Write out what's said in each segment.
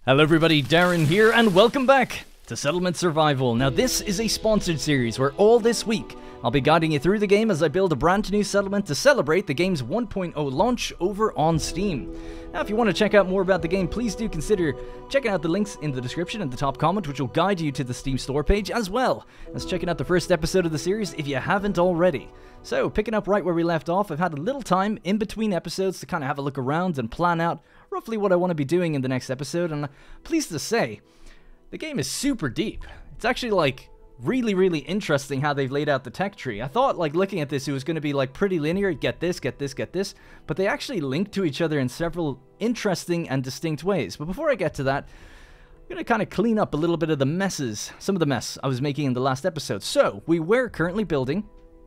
Hello everybody, Darren here, and welcome back to Settlement Survival. Now this is a sponsored series where all this week I'll be guiding you through the game as I build a brand new settlement to celebrate the game's 1.0 launch over on Steam. Now if you want to check out more about the game, please do consider checking out the links in the description and the top comment, which will guide you to the Steam store page, as well as checking out the first episode of the series if you haven't already. So, picking up right where we left off, I've had a little time in between episodes to kind of have a look around and plan out roughly what I want to be doing in the next episode, and I'm pleased to say, the game is super deep. It's actually like really interesting how they've laid out the tech tree. I thought, like, looking at this, it was going to be like pretty linear, get this, but they actually link to each other in several interesting and distinct ways. But before I get to that, I'm going to kind of clean up a little bit of the messes, some of the mess I was making in the last episode. So, we were currently building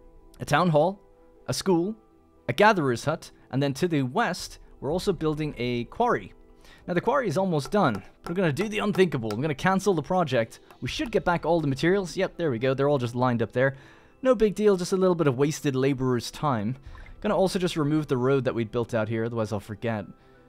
a town hall, a school, a gatherer's hut, and then to the west, we're also building a quarry. Now, the quarry is almost done. We're going to do the unthinkable. I'm going to cancel the project. We should get back all the materials. Yep, there we go. They're all just lined up there. No big deal, just a little bit of wasted laborer's time. Going to also just remove the road that we'd built out here, otherwise I'll forget.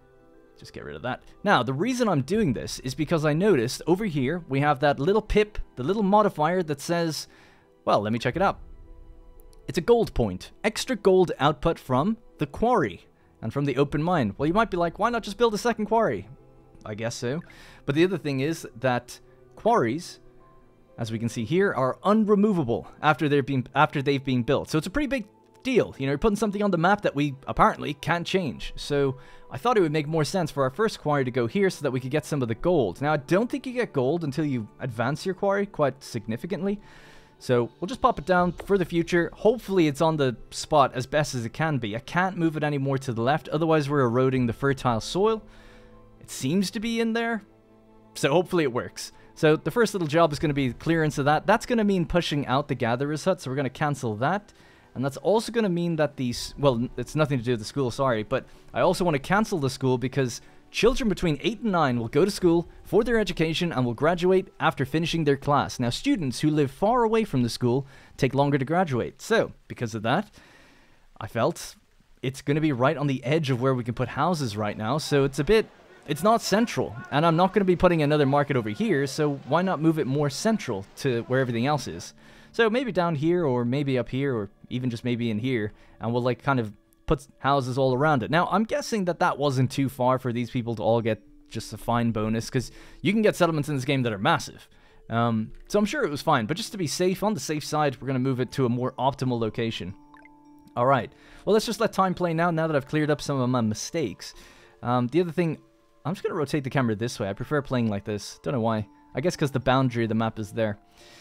Just get rid of that. Now, the reason I'm doing this is because I noticed over here we have that little pip, the little modifier that says, well, let me check it out. It's a gold point. Extra gold output from the quarry and from the open mine. Well, you might be like, why not just build a second quarry? I guess so. But the other thing is that quarries, as we can see here, are unremovable after they've been built. So it's a pretty big deal. You know, you're putting something on the map that we apparently can't change. So I thought it would make more sense for our first quarry to go here so that we could get some of the gold. Now, I don't think you get gold until you advance your quarry quite significantly. So we'll just pop it down for the future. Hopefully it's on the spot as best as it can be. I can't move it any more to the left, otherwise we're eroding the fertile soil. It seems to be in there, so hopefully it works. So the first little job is going to be clearance of that. That's going to mean pushing out the gatherer's hut, so we're going to cancel that. And that's also going to mean that these, well, it's nothing to do with the school, sorry, but I also want to cancel the school because children between 8 and 9 will go to school for their education and will graduate after finishing their class. Now, students who live far away from the school take longer to graduate. So, because of that, I felt it's going to be right on the edge of where we can put houses right now. So it's not central. And I'm not going to be putting another market over here, so why not move it more central to where everything else is? So maybe down here, or maybe up here, or even just maybe in here, and we'll like kind of put houses all around it. Now, I'm guessing that that wasn't too far for these people to all get just a fine bonus, because you can get settlements in this game that are massive. So I'm sure it was fine, but just to be safe, on the safe side, we're going to move it to a more optimal location. Alright, well, let's just let time play now that I've cleared up some of my mistakes. The other thing, I'm just going to rotate the camera this way. I prefer playing like this. Don't know why. I guess because the boundary of the map is there.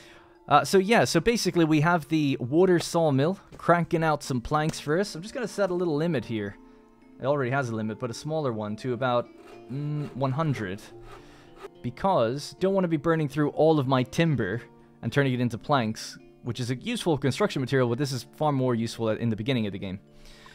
So basically we have the water sawmill cranking out some planks for us. I'm just going to set a little limit here. It already has a limit, but a smaller one to about 100. Because don't want to be burning through all of my timber and turning it into planks, which is a useful construction material, but this is far more useful in the beginning of the game.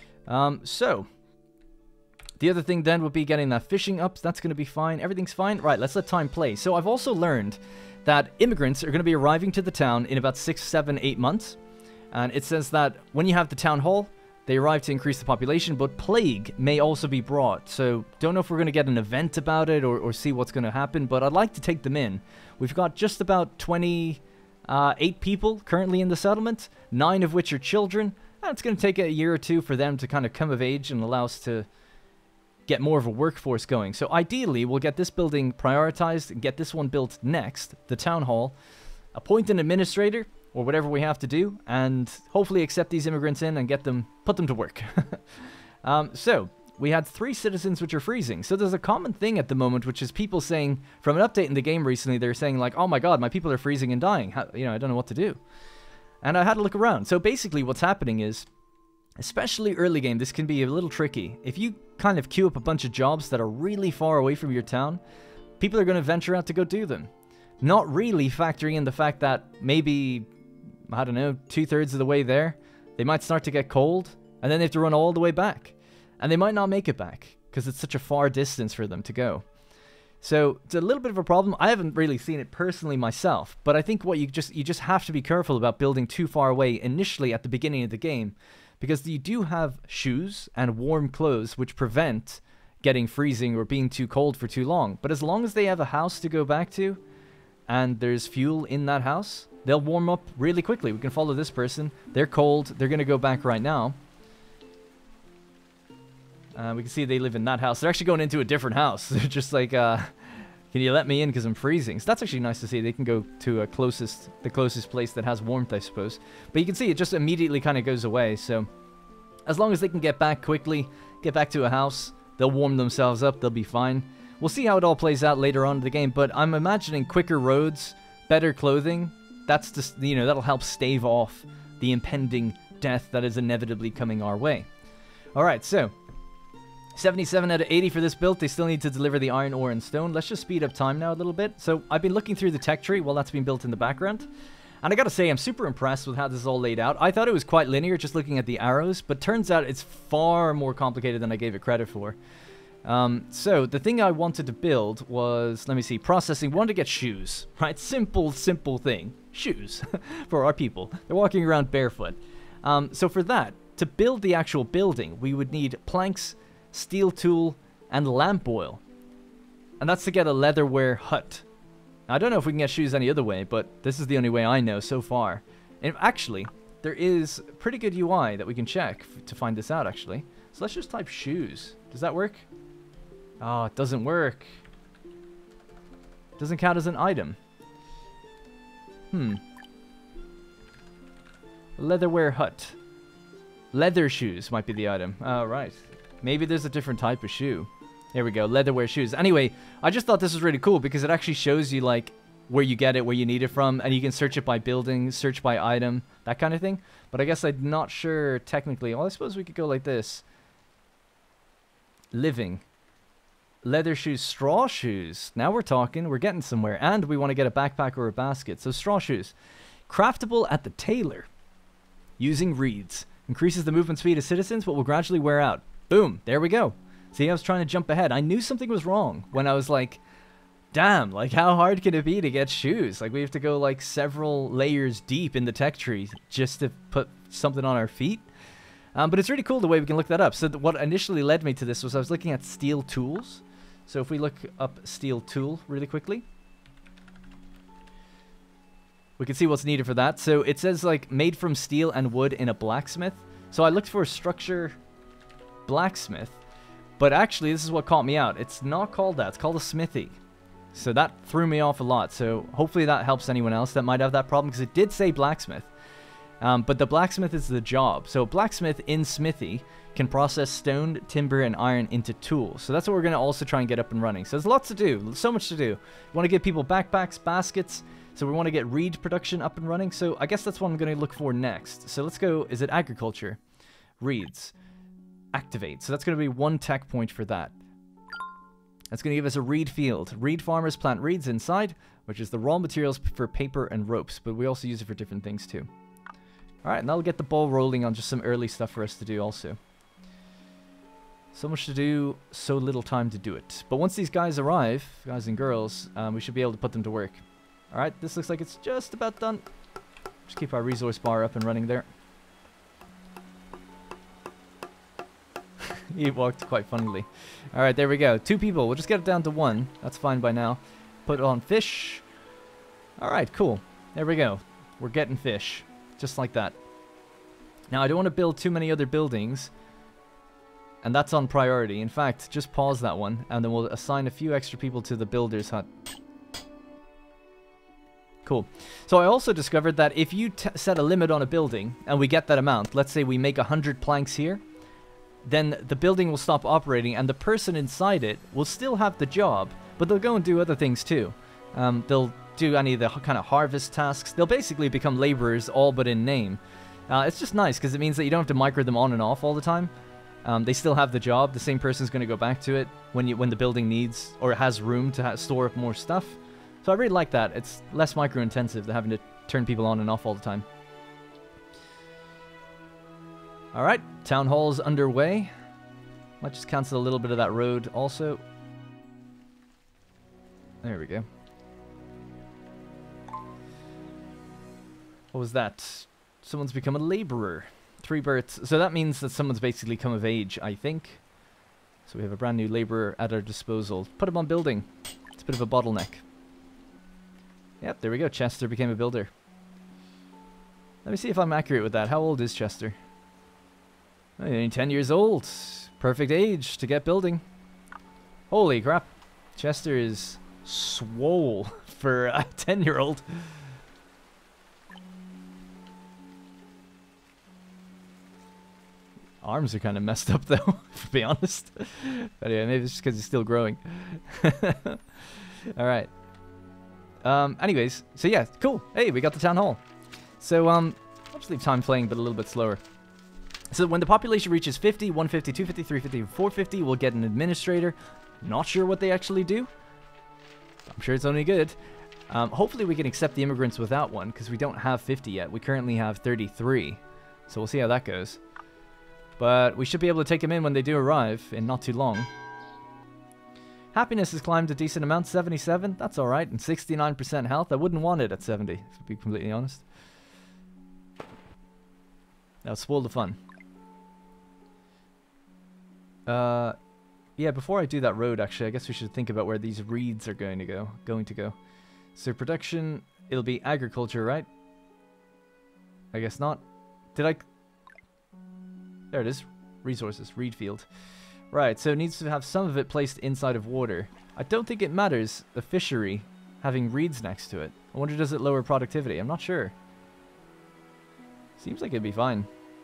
So the other thing then would be getting that fishing up. That's going to be fine. Everything's fine. Right, let's let time play. So I've also learned that immigrants are going to be arriving to the town in about 6, 7, 8 months. And it says that when you have the town hall, they arrive to increase the population, but plague may also be brought. So don't know if we're going to get an event about it or see what's going to happen, but I'd like to take them in. We've got just about 28 people currently in the settlement, 9 of which are children. And it's going to take a year or two for them to kind of come of age and allow us to get more of a workforce going. So ideally, we'll get this building prioritized and get this one built next, the town hall, appoint an administrator, or whatever we have to do, and hopefully accept these immigrants in and put them to work. So, we had 3 citizens which are freezing. So there's a common thing at the moment, which is people saying, from an update in the game recently, they're saying like, oh my god, my people are freezing and dying. I don't know what to do. And I had to look around. So basically what's happening is, especially early game, this can be a little tricky. If you kind of queue up a bunch of jobs that are really far away from your town, people are going to venture out to go do them. Not really factoring in the fact that maybe, I don't know, 2/3 of the way there, they might start to get cold, and then they have to run all the way back. And they might not make it back, because it's such a far distance for them to go. So, it's a little bit of a problem. I haven't really seen it personally myself, but I think what you just have to be careful about building too far away initially at the beginning of the game, because you do have shoes and warm clothes which prevent getting freezing or being too cold for too long. But as long as they have a house to go back to, and there's fuel in that house, they'll warm up really quickly. We can follow this person. They're cold. They're going to go back right now. We can see they live in that house. They're actually going into a different house. They're just like, can you let me in because I'm freezing? So that's actually nice to see. They can go to the closest place that has warmth, I suppose. But you can see it just immediately kind of goes away. So as long as they can get back quickly, get back to a house, they'll warm themselves up. They'll be fine. We'll see how it all plays out later on in the game. But I'm imagining quicker roads, better clothing. That's just, you know, that'll help stave off the impending death that is inevitably coming our way. All right, so 77 out of 80 for this build. They still need to deliver the iron ore and stone. Let's just speed up time now a little bit. So I've been looking through the tech tree while that's been built in the background. And I gotta say, I'm super impressed with how this is all laid out. I thought it was quite linear just looking at the arrows, but turns out it's far more complicated than I gave it credit for. So the thing I wanted to build was, let me see, processing. We wanted to get shoes, right? Simple thing. Shoes for our people. They're walking around barefoot. So for that, to build the actual building, we would need planks, steel tool, and lamp oil. And that's to get a leatherware hut. Now, I don't know if we can get shoes any other way, but this is the only way I know so far. And actually, there is pretty good UI that we can check to find this out, actually. So let's just type shoes. Does that work? Oh, it doesn't work. It doesn't count as an item. Leatherware hut. Leather shoes might be the item. Oh, right. Maybe there's a different type of shoe. There we go, leatherware shoes. Anyway, I just thought this was really cool because it actually shows you, like, where you get it, where you need it from, and you can search it by building, search by item, that kind of thing. But I guess I'm not sure technically. Well, I suppose we could go like this. Living. Leather shoes, straw shoes. Now we're talking, we're getting somewhere. And we want to get a backpack or a basket. So straw shoes. Craftable at the tailor. Using reeds. Increases the movement speed of citizens, but will gradually wear out. Boom, there we go. See, I was trying to jump ahead. I knew something was wrong when I was like, damn, like how hard can it be to get shoes? Like we have to go like several layers deep in the tech tree just to put something on our feet. But it's really cool the way we can look that up. So what initially led me to this was I was looking at steel tools. So if we look up steel tool really quickly, we can see what's needed for that. So it says like made from steel and wood in a blacksmith. So I looked for a structure blacksmith, but actually this is what caught me out. It's not called that. It's called a smithy. So that threw me off a lot. So hopefully that helps anyone else that might have that problem, because it did say blacksmith. But the blacksmith is the job. So blacksmith in smithy can process stone, timber, and iron into tools. So that's what we're going to also try and get up and running. So there's lots to do. So much to do. We want to give people backpacks, baskets. So we want to get reed production up and running. So I guess that's what I'm going to look for next. So let's go. Is it agriculture? Reeds. Activate. So that's going to be 1 tech point for that. That's going to give us a reed field. Reed farmers plant reeds inside, which is the raw materials for paper and ropes. But we also use it for different things too. Alright, and that'll get the ball rolling on just some early stuff for us to do also. So much to do, so little time to do it. But once these guys arrive, guys and girls, we should be able to put them to work. Alright, this looks like it's just about done. Just keep our resource bar up and running there. He walked quite funnily. Alright, there we go. 2 people. We'll just get it down to 1. That's fine by now. Put it on fish. Alright, cool. There we go. We're getting fish. Just like that. Now, I don't want to build too many other buildings. And that's on priority. In fact, just pause that one. And then we'll assign a few extra people to the builder's hut. Cool. So I also discovered that if you set a limit on a building, and we get that amount, let's say we make 100 planks here, then the building will stop operating, and the person inside it will still have the job, but they'll go and do other things too. They'll do any of the kind of harvest tasks. They'll basically become laborers, all but in name. It's just nice, because it means that you don't have to micro them on and off all the time. They still have the job. The same person's going to go back to it when the building needs, or it has room to store up more stuff. So I really like that. It's less micro-intensive than having to turn people on and off all the time. Alright, town hall's underway. Might just cancel a little bit of that road also. There we go. What was that? Someone's become a laborer. 3 births. So that means that someone's basically come of age, I think. So we have a brand new laborer at our disposal. Put him on building. It's a bit of a bottleneck. Yep, there we go. Chester became a builder. Let me see if I'm accurate with that. How old is Chester? Oh, he's only 10 years old. Perfect age to get building. Holy crap. Chester is swole for a 10-year-old. Arms are kind of messed up though, to be honest. But yeah, maybe it's just because he's still growing. Alright. Anyways, so yeah, cool. Hey, we got the town hall. So, I'll just leave time playing, but a little bit slower. So when the population reaches 50, 150, 250, 350, 450, we'll get an administrator. Not sure what they actually do. I'm sure it's only good. Hopefully we can accept the immigrants without one, because we don't have 50 yet. We currently have 33. So we'll see how that goes. But we should be able to take them in when they do arrive in not too long. Happiness has climbed a decent amount, 77. That's alright. And 69% health. I wouldn't want it at 70, to be completely honest. That would spoil the fun. Yeah, before I do that road, actually, I guess we should think about where these reeds are going to go. So production, it'll be agriculture, right? I guess not. Did I... There it is. Resources. Reed field. Right, so it needs to have some of it placed inside of water. I don't think it matters, the fishery, having reeds next to it. I wonder, does it lower productivity? I'm not sure. Seems like it'd be fine.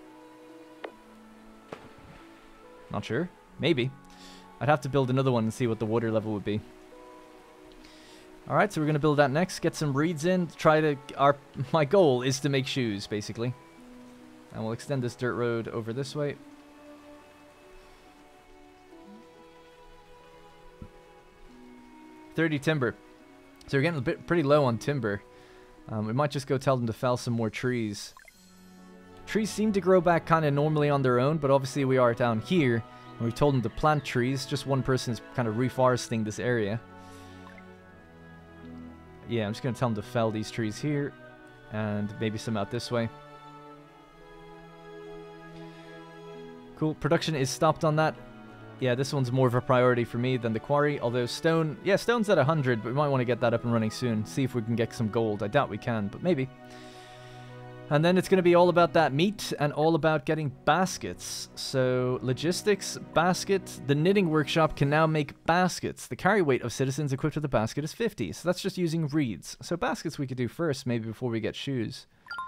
Not sure. Maybe. I'd have to build another one and see what the water level would be. Alright, so we're going to build that next. Get some reeds in. Try to... My goal is to make shoes, basically. And we'll extend this dirt road over this way. $30 timber. So we're getting a bit pretty low on timber. We might just go tell them to fell some more trees. Trees seem to grow back kind of normally on their own, but obviously we are down here. And we told them to plant trees. Just one person is kind of reforesting this area. Yeah, I'm just going to tell them to fell these trees here. And maybe some out this way. Cool. Production is stopped on that. Yeah, this one's more of a priority for me than the quarry. Although stone... Yeah, stone's at 100, but we might want to get that up and running soon. See if we can get some gold. I doubt we can, but maybe. And then it's going to be all about that meat and all about getting baskets. So, logistics, basket. The knitting workshop can now make baskets. The carry weight of citizens equipped with a basket is 50. So that's just using reeds. So baskets we could do first, maybe before we get shoes.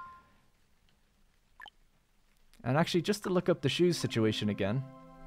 And actually, just to look up the shoes situation again.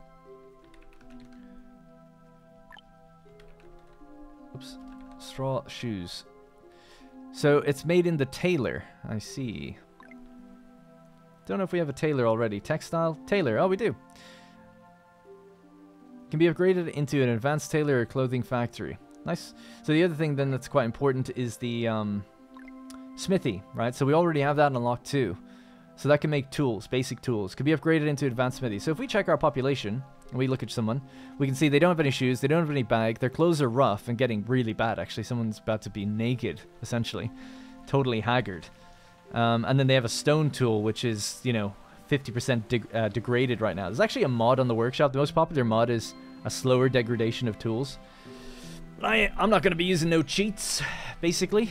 Oops. Straw shoes. So, it's made in the tailor. I see. Don't know if we have a tailor already. Textile? Tailor. Oh, we do. Can be upgraded into an advanced tailor or clothing factory. Nice. So the other thing then that's quite important is the smithy, right? So we already have that unlocked too. So that can make tools, basic tools. Can be upgraded into advanced smithy. So if we check our population and we look at someone, we can see they don't have any shoes, they don't have any bag, their clothes are rough and getting really bad actually. Someone's about to be naked, essentially. Totally haggard. And then they have a stone tool, which is, you know, 50% degraded right now. There's actually a mod on the workshop. The most popular mod is a slower degradation of tools. But I'm not going to be using no cheats, basically.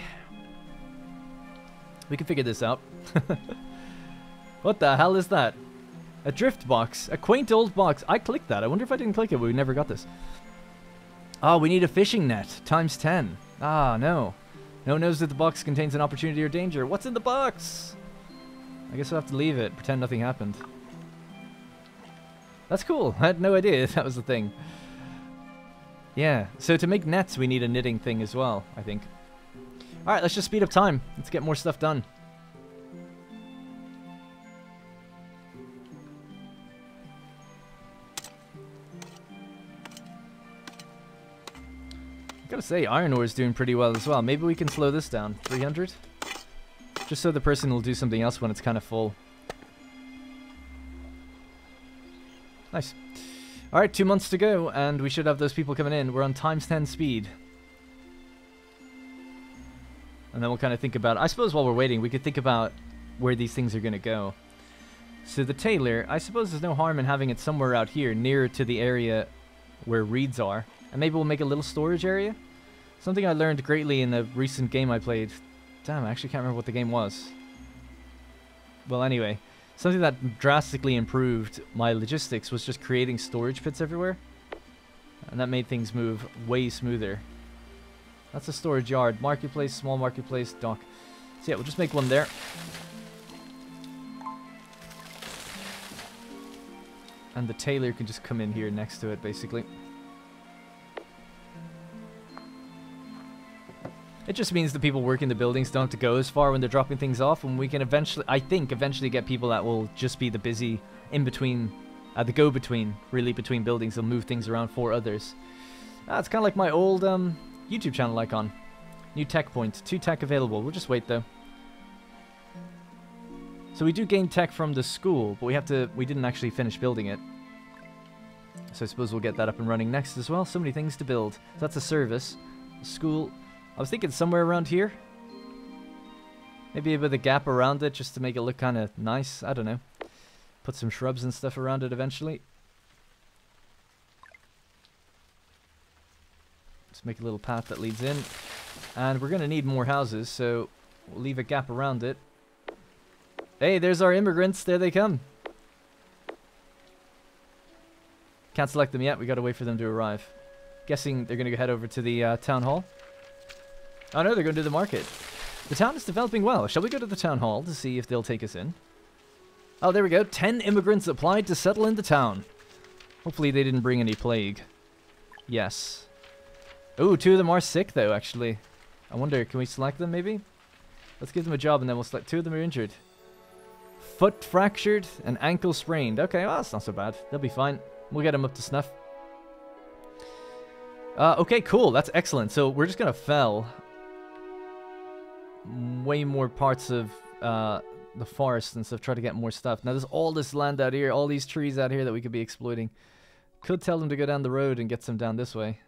We can figure this out. What the hell is that? A drift box. A quaint old box. I clicked that. I wonder if I didn't click it, but we never got this. Oh, we need a fishing net. Times 10. Ah, no. No one knows that the box contains an opportunity or danger. What's in the box? I guess we'll have to leave it. Pretend nothing happened. That's cool. I had no idea that was the thing. Yeah. So to make nets, we need a knitting thing as well, I think. Alright, let's just speed up time. Let's get more stuff done. Gotta say, iron ore is doing pretty well as well. Maybe we can slow this down. 300? Just so the person will do something else when it's kind of full. Nice. Alright, 2 months to go, and we should have those people coming in. We're on times 10 speed. And then we'll kind of think about... I suppose while we're waiting, we could think about where these things are going to go. So the tailor, I suppose there's no harm in having it somewhere out here, nearer to the area where reeds are. And maybe we'll make a little storage area. Something I learned greatly in a recent game I played. Damn, I actually can't remember what the game was. Well, anyway, something that drastically improved my logistics was just creating storage pits everywhere. And that made things move way smoother. That's a storage yard. Marketplace, small marketplace, dock. So yeah, we'll just make one there. And the tailor can just come in here next to it, basically. It just means the people working the buildings don't have to go as far when they're dropping things off, and we can eventually, I think, eventually get people that will just be the busy in-between, the go-between, really, between buildings. They'll move things around for others. It's kind of like my old YouTube channel icon. New tech point. 2 tech available. We'll just wait, though. So we do gain tech from the school, but we didn't actually finish building it. So I suppose we'll get that up and running next as well. So many things to build. So that's a service. School. I was thinking somewhere around here. Maybe a bit of a gap around it just to make it look kind of nice. I don't know. Put some shrubs and stuff around it eventually. Just make a little path that leads in. And we're going to need more houses, so we'll leave a gap around it. Hey, there's our immigrants. There they come. Can't select them yet. We got to wait for them to arrive. Guessing they're going to head over to the town hall. Oh no, they're going to the market. The town is developing well. Shall we go to the town hall to see if they'll take us in? Oh, there we go. 10 immigrants applied to settle in the town. Hopefully they didn't bring any plague. Yes. Ooh, 2 of them are sick though, actually. I wonder, can we select them maybe? Let's give them a job and then we'll select. 2 of them are injured. Foot fractured and ankle sprained. Okay, well, that's not so bad. They'll be fine. We'll get them up to snuff. Okay, cool. That's excellent. So we're just going to fell way more parts of the forest and stuff. Try to get more stuff. Now, there's all this land out here. All these trees out here that we could be exploiting. Could tell them to go down the road and get some down this way.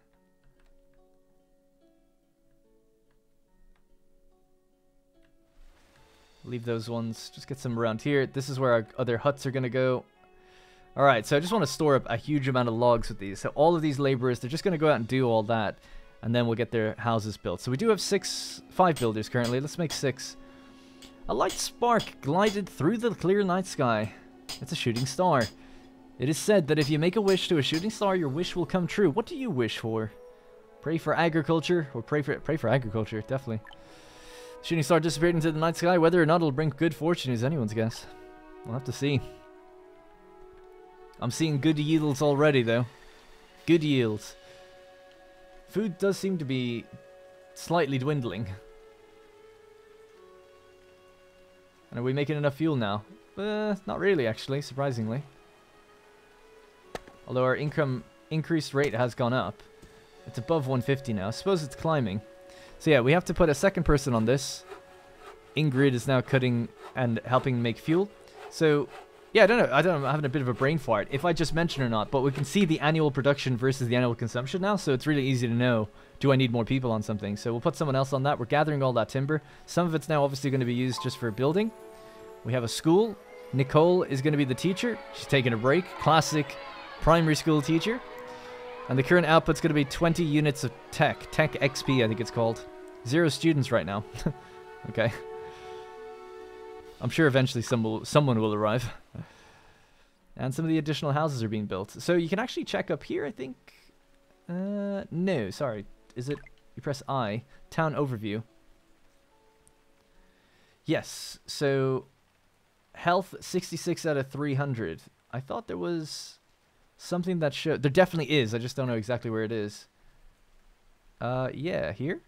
Leave those ones. Just get some around here. This is where our other huts are going to go. Alright, so I just want to store up a huge amount of logs with these. So all of these laborers, they're just going to go out and do all that. And then we'll get their houses built. So we do have 5 builders currently. Let's make 6. A light spark glided through the clear night sky. It's a shooting star. It is said that if you make a wish to a shooting star, your wish will come true. What do you wish for? Pray for agriculture? Or pray for agriculture, definitely. Shooting star disappeared into the night sky. Whether or not it'll bring good fortune is anyone's guess. We'll have to see. I'm seeing good yields already, though. Good yields. Food does seem to be slightly dwindling. And are we making enough fuel now? Not really, actually, surprisingly. Although our income increased rate has gone up. It's above 150 now. I suppose it's climbing. So yeah, we have to put a second person on this. Ingrid is now cutting and helping make fuel. So yeah, I don't know. I'm having a bit of a brain fart if I just mention or not, but we can see the annual production versus the annual consumption now, so it's really easy to know, do I need more people on something? So we'll put someone else on that. We're gathering all that timber. Some of it's now obviously going to be used just for building. We have a school. Nicole is going to be the teacher. She's taking a break. Classic primary school teacher. And the current output's going to be 20 units of tech. Tech XP, I think it's called. 0 students right now. Okay. I'm sure eventually someone will arrive. And some of the additional houses are being built. So you can actually check up here, I think. No, sorry. Is it? You press I. Town overview. Yes. So health 66 out of 300. I thought there was something that showed. There definitely is. I just don't know exactly where it is. Yeah, here.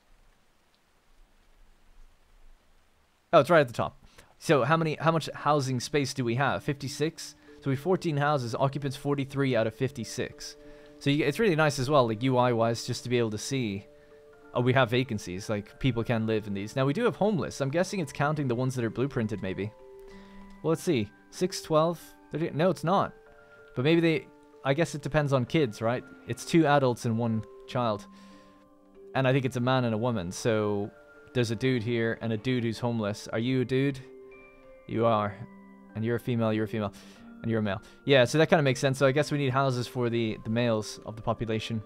Oh, it's right at the top. So how much housing space do we have? 56. So we have 14 houses, occupants 43 out of 56. So it's really nice as well, like UI wise, just to be able to see. Oh, we have vacancies, like people can live in these. Now we do have homeless. I'm guessing it's counting the ones that are blueprinted, maybe. Well, let's see. 6, 12, 30. No, it's not. But maybe they. I guess it depends on kids, right? It's 2 adults and 1 child, and I think it's a man and a woman. So there's a dude here and a dude who's homeless. Are you a dude? You are. And you're a female, you're a female. And you're a male. Yeah, so that kind of makes sense. So I guess we need houses for the males of the population.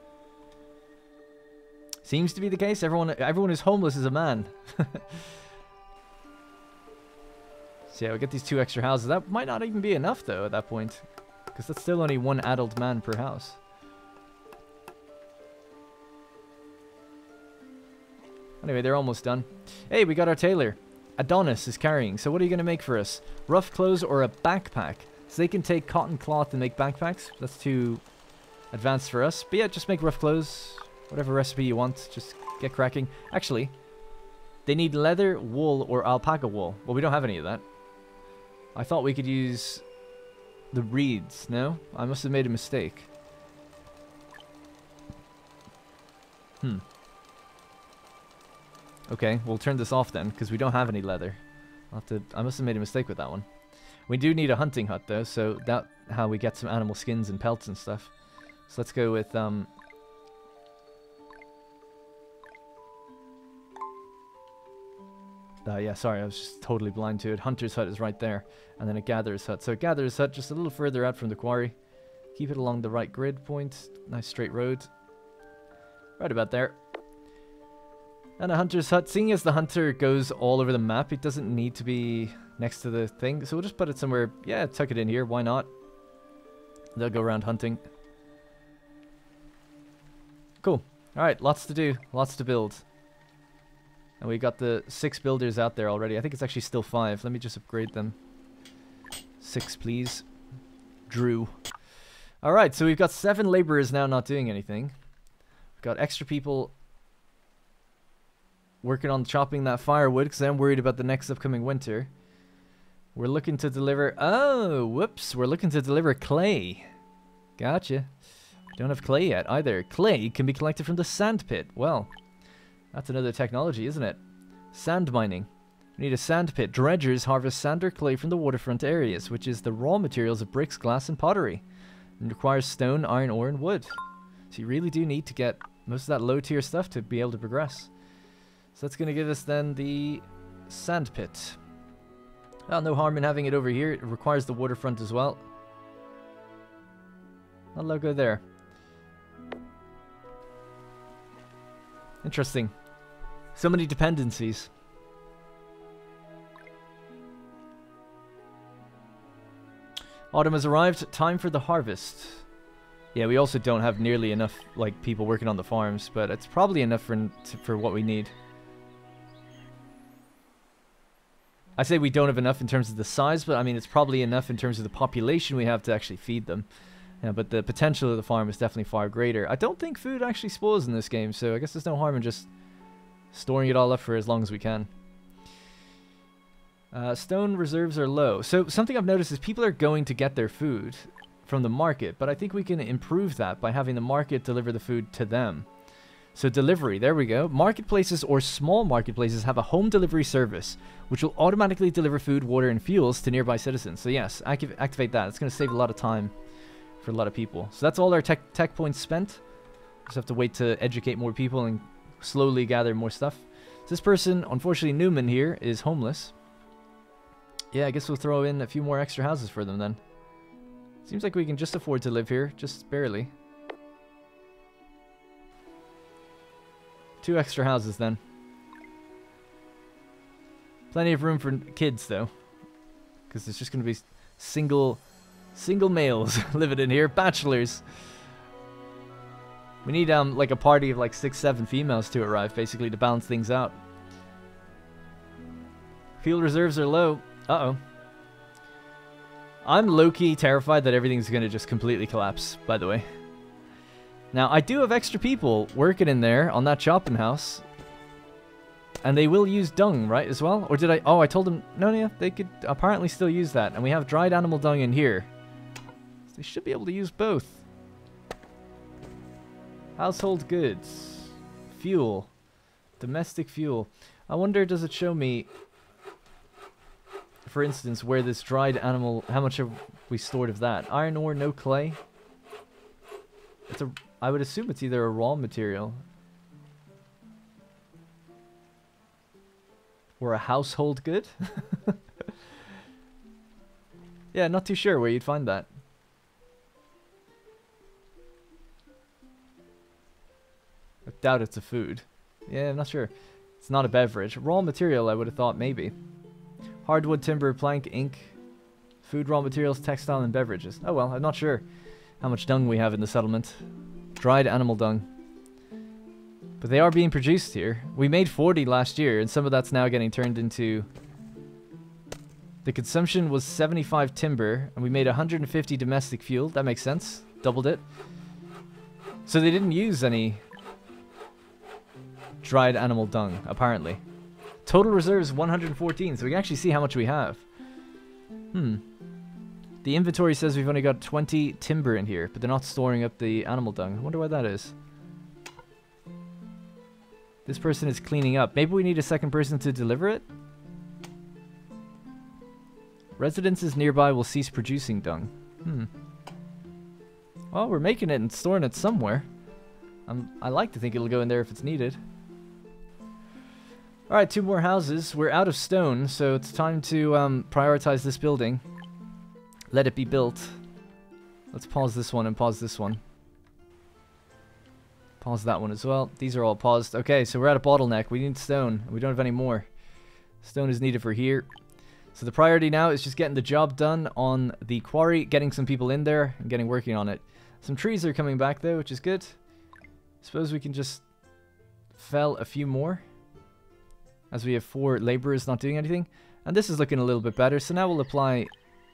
Seems to be the case. Everyone who's homeless is a man. So yeah, we get these 2 extra houses. That might not even be enough, though, at that point. Because that's still only 1 adult man per house. Anyway, they're almost done. Hey, we got our tailor. Adonis is carrying. So what are you going to make for us? Rough clothes or a backpack? So they can take cotton cloth and make backpacks. That's too advanced for us. But yeah, just make rough clothes. Whatever recipe you want. Just get cracking. Actually, they need leather, wool, or alpaca wool. Well, we don't have any of that. I thought we could use the reeds. No? I must have made a mistake. Okay, we'll turn this off then, because we don't have any leather. I must have made a mistake with that one. We do need a hunting hut though, so that's how we get some animal skins and pelts and stuff. So let's go with yeah, sorry, I was just totally blind to it. Hunter's hut is right there, and then a gatherer's hut. So a gatherer's hut just a little further out from the quarry. Keep it along the right grid point. Nice straight road. Right about there. And a hunter's hut. Seeing as the hunter goes all over the map, it doesn't need to be next to the thing. So we'll just put it somewhere. Yeah, tuck it in here. Why not? They'll go around hunting. Cool. Alright, lots to do. Lots to build. And we got the 6 builders out there already. I think it's actually still 5. Let me just upgrade them. 6, please. Drew. Alright, so we've got 7 laborers now not doing anything. We've got extra people working on chopping that firewood because I'm worried about the next upcoming winter. We're looking to deliver... Oh, whoops. We're looking to deliver clay. Gotcha. Don't have clay yet either. Clay can be collected from the sand pit. Well... That's another technology, isn't it? Sand mining. We need a sand pit. Dredgers harvest sand or clay from the waterfront areas, which is the raw materials of bricks, glass, and pottery. And requires stone, iron ore, and wood. So you really do need to get most of that low-tier stuff to be able to progress. So that's going to give us then the sand pit. Well, no harm in having it over here. It requires the waterfront as well. I'll go there. Interesting. So many dependencies. Autumn has arrived. Time for the harvest. Yeah, we also don't have nearly enough like people working on the farms, but it's probably enough for what we need. I say we don't have enough in terms of the size, but I mean it's probably enough in terms of the population we have to actually feed them. Yeah, but the potential of the farm is definitely far greater. I don't think food actually spoils in this game, so I guess there's no harm in just storing it all up for as long as we can. Stone reserves are low. So something I've noticed is people are going to get their food from the market, but I think we can improve that by having the market deliver the food to them. So delivery, there we go. Marketplaces or small marketplaces have a home delivery service, which will automatically deliver food, water, and fuels to nearby citizens. So yes, activate that. It's going to save a lot of time for a lot of people. So that's all our tech points spent. Just have to wait to educate more people and slowly gather more stuff. So this person, unfortunately Newman here, is homeless. Yeah, I guess we'll throw in a few more extra houses for them then. Seems like we can just afford to live here, just barely. 2 extra houses then. Plenty of room for kids though, because there's just going to be single males living in here, bachelors. We need like a party of like 6-7 females to arrive basically to balance things out. Fuel reserves are low. Uh-oh. I'm low-key terrified that everything's going to just completely collapse, by the way. Now, I do have extra people working in there on that chopping house. And they will use dung, right, as well? Or did I... Oh, I told them... No, yeah, they could apparently still use that. And we have dried animal dung in here. So they should be able to use both. Household goods. Fuel. Domestic fuel. I wonder, does it show me... For instance, where this dried animal... How much have we stored of that? Iron ore, no clay. It's a... I would assume it's either a raw material or a household good. Yeah, not too sure where you'd find that. I doubt it's a food. Yeah, I'm not sure. It's not a beverage. Raw material, I would have thought maybe. Hardwood, timber, plank, ink. Food, raw materials, textile, and beverages. Oh well, I'm not sure how much dung we have in the settlement. Dried animal dung. But they are being produced here. We made 40 last year, and some of that's now getting turned into... The consumption was 75 timber, and we made 150 domestic fuel. That makes sense. Doubled it. So they didn't use any dried animal dung, apparently. Total reserves 114, so we can actually see how much we have. The inventory says we've only got 20 timber in here, but they're not storing up the animal dung. I wonder why that is. This person is cleaning up. Maybe we need a second person to deliver it? Residences nearby will cease producing dung. Well, we're making it and storing it somewhere. I like to think it'll go in there if it's needed. Alright, 2 more houses. We're out of stone, so it's time to prioritize this building. Let it be built. Let's pause this one and pause this one. Pause that one as well. These are all paused. Okay, so we're at a bottleneck. We need stone. We don't have any more. Stone is needed for here. So the priority now is just getting the job done on the quarry, getting some people in there, and getting working on it. Some trees are coming back though, which is good. Suppose we can just fell a few more, as we have 4 laborers not doing anything. And this is looking a little bit better, so now we'll apply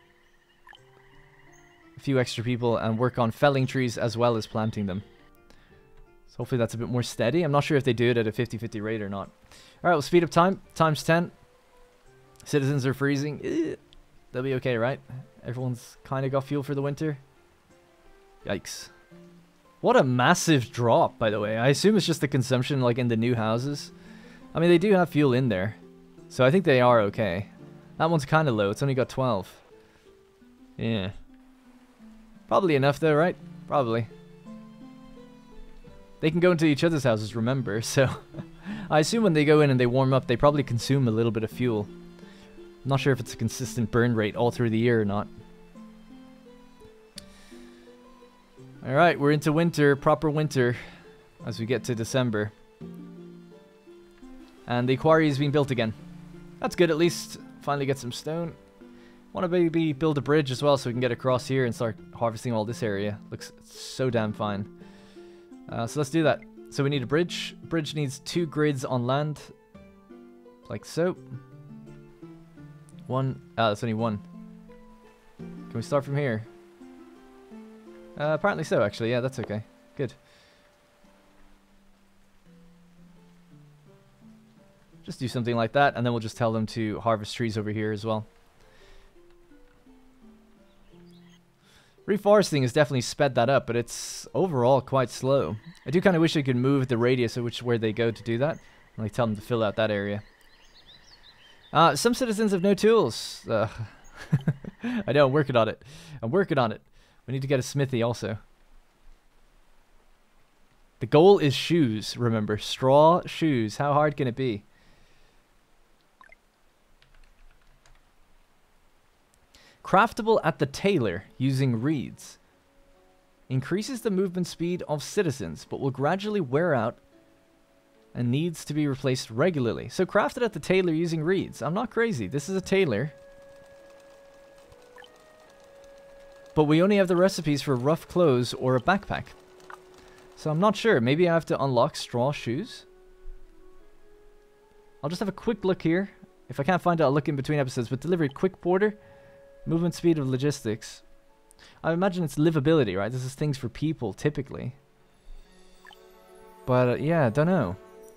a few extra people and work on felling trees as well as planting them. So hopefully that's a bit more steady. I'm not sure if they do it at a 50-50 rate or not. Alright, we'll speed up time. Times 10. Citizens are freezing. They'll be okay, right? Everyone's kind of got fuel for the winter. Yikes. What a massive drop, by the way. I assume it's just the consumption like in the new houses. I mean, they do have fuel in there, so I think they are okay. That one's kind of low. It's only got 12. Yeah. Probably enough though, right? Probably. They can go into each other's houses, remember, so... I assume when they go in and they warm up, they probably consume a little bit of fuel. I'm not sure if it's a consistent burn rate all through the year or not. Alright, we're into winter, proper winter, as we get to December. And the quarry is being built again. That's good, at least. Finally get some stone. Want to maybe build a bridge as well so we can get across here and start harvesting all this area. Looks so damn fine. So let's do that. So we need a bridge. Bridge needs 2 grids on land. Like so. 1. That's only 1. Can we start from here? Apparently so, actually. Yeah, that's okay. Good. Just do something like that, and then we'll just tell them to harvest trees over here as well. Reforesting has definitely sped that up, but it's overall quite slow. I do kind of wish I could move the radius of where they go to do that. And like tell them to fill out that area. Some citizens have no tools. I know, I'm working on it. I'm working on it. We need to get a smithy also. The goal is shoes, remember. Straw shoes. How hard can it be? Craftable at the tailor using reeds. Increases the movement speed of citizens, but will gradually wear out and needs to be replaced regularly. So crafted at the tailor using reeds. I'm not crazy. This is a tailor. But we only have the recipes for rough clothes or a backpack. So I'm not sure. Maybe I have to unlock straw shoes. I'll just have a quick look here. If I can't find it, I'll look in between episodes. But delivery, quick porter. Movement speed of logistics. I imagine it's livability, right? This is things for people, typically. But, yeah, don't know.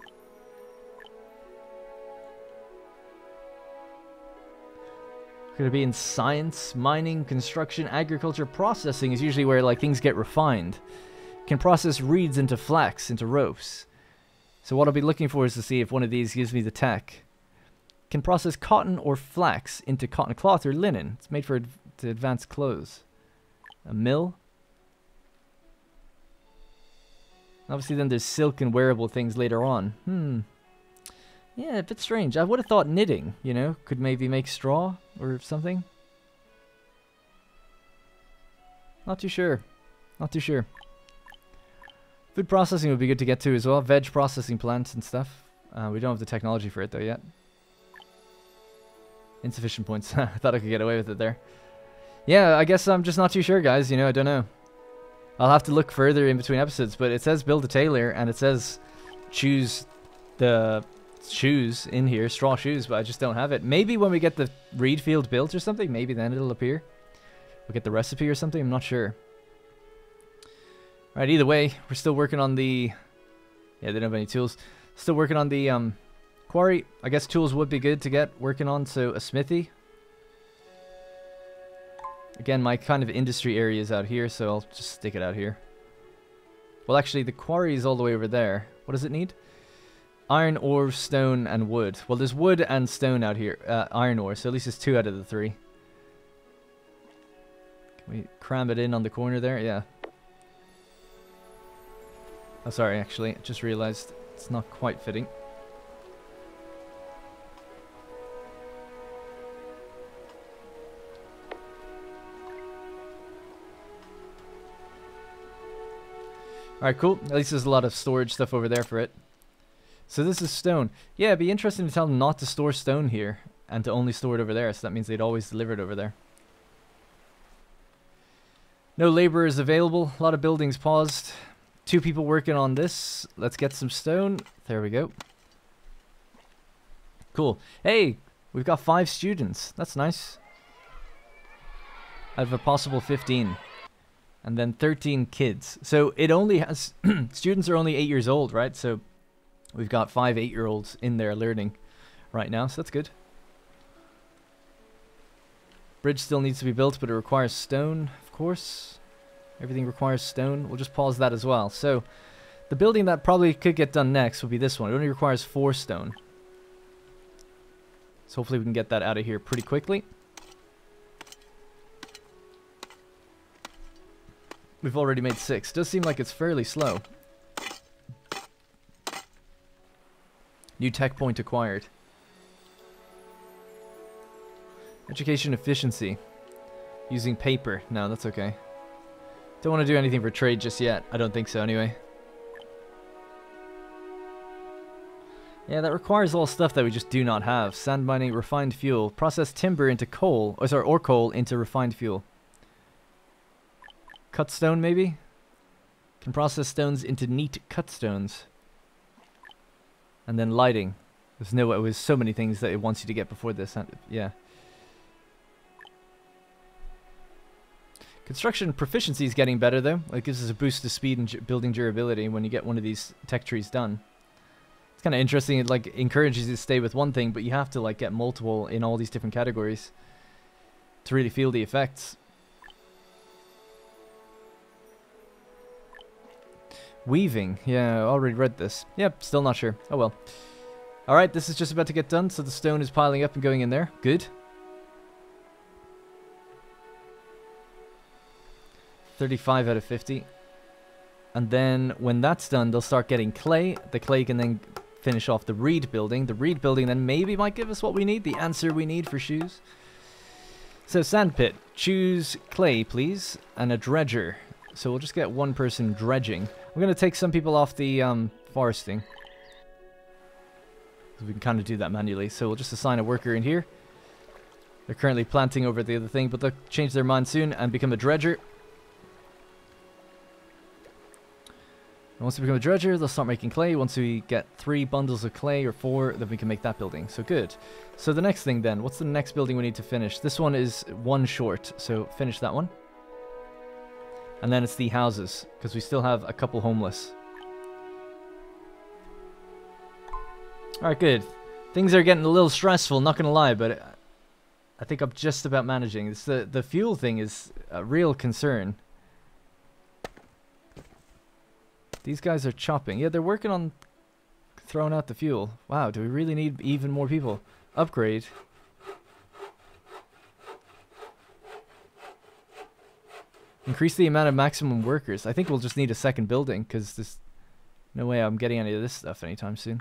Could it be in science, mining, construction, agriculture? Processing is usually where, like, things get refined. Can process reeds into flax, into ropes. So what I'll be looking for is to see if one of these gives me the tech. Can process cotton or flax into cotton cloth or linen. It's made for to advance clothes. A mill. Obviously then there's silk and wearable things later on. Yeah, a bit strange. I would have thought knitting, you know, could maybe make straw or something. Not too sure. Not too sure. Food processing would be good to get to as well. Veg processing plants and stuff. We don't have the technology for it though yet. Insufficient points. I thought I could get away with it there. Yeah, I guess I'm just not too sure, guys. You know, I don't know. I'll have to look further in between episodes, but it says build a tailor, and it says choose the shoes in here, straw shoes, but I just don't have it. Maybe when we get the reed field built or something, maybe then it'll appear. We'll get the recipe or something, I'm not sure. Alright, either way, we're still working on the... Yeah, they don't have any tools. Still working on the quarry. I guess tools would be good to get working on, so a smithy. Again, my kind of industry area is out here, so I'll just stick it out here. Well, actually, the quarry is all the way over there. What does it need? Iron ore, stone, and wood. Well, there's wood and stone out here. Iron ore, so at least it's 2 out of the 3. Can we cram it in on the corner there? Yeah. Oh, sorry, actually. I just realized it's not quite fitting. Alright, cool. At least there's a lot of storage stuff over there for it. So this is stone. Yeah, it'd be interesting to tell them not to store stone here and to only store it over there. So that means they'd always deliver it over there. No laborers available. A lot of buildings paused. 2 people working on this. Let's get some stone. There we go. Cool. Hey, we've got 5 students. That's nice. Out of a possible 15. And then 13 kids. So it only has... students are only 8 years old, right? So we've got 5 8-year-olds in there learning right now. So that's good. Bridge still needs to be built, but it requires stone, of course. Everything requires stone. We'll just pause that as well. So the building that probably could get done next would be this one. It only requires 4 stone. So hopefully we can get that out of here pretty quickly. We've already made 6. Does seem like it's fairly slow. New tech point acquired. Education efficiency. Using paper. No, that's okay. Don't want to do anything for trade just yet. I don't think so anyway. Yeah, that requires all stuff that we just do not have. Sand mining, refined fuel. Process timber into coal. Or sorry, or coal into refined fuel. Cut stone, maybe? Can process stones into neat cut stones. And then lighting. There's so many things that it wants you to get before this. Yeah. Construction proficiency is getting better, though. It gives us a boost to speed and building durability when you get one of these tech trees done. It's kind of interesting. It like encourages you to stay with one thing, but you have to like get multiple in all these different categories to really feel the effects. Weaving. Yeah, I already read this. Yep, still not sure. Oh well. Alright, this is just about to get done, so the stone is piling up and going in there. Good. 35 out of 50. And then when that's done, they'll start getting clay. The clay can then finish off the reed building. The reed building then maybe might give us what we need, the answer we need for shoes. So sandpit. Choose clay, please, and a dredger. So we'll just get one person dredging. I'm going to take some people off the foresting. We can kind of do that manually. So we'll just assign a worker in here. They're currently planting over the other thing, but they'll change their mind soon and become a dredger. And once we become a dredger, they'll start making clay. Once we get 3 bundles of clay or 4, then we can make that building. So good. So the next thing then, what's the next building we need to finish? This one is 1 short, so finish that one. And then it's the houses, because we still have a couple homeless. Alright, good. Things are getting a little stressful, not gonna lie, but I think I'm just about managing. It's the fuel thing is a real concern. These guys are chopping. Yeah, they're working on throwing out the fuel. Wow, do we really need even more people? Upgrade. Increase the amount of maximum workers. I think we'll just need a second building, because there's no way I'm getting any of this stuff anytime soon.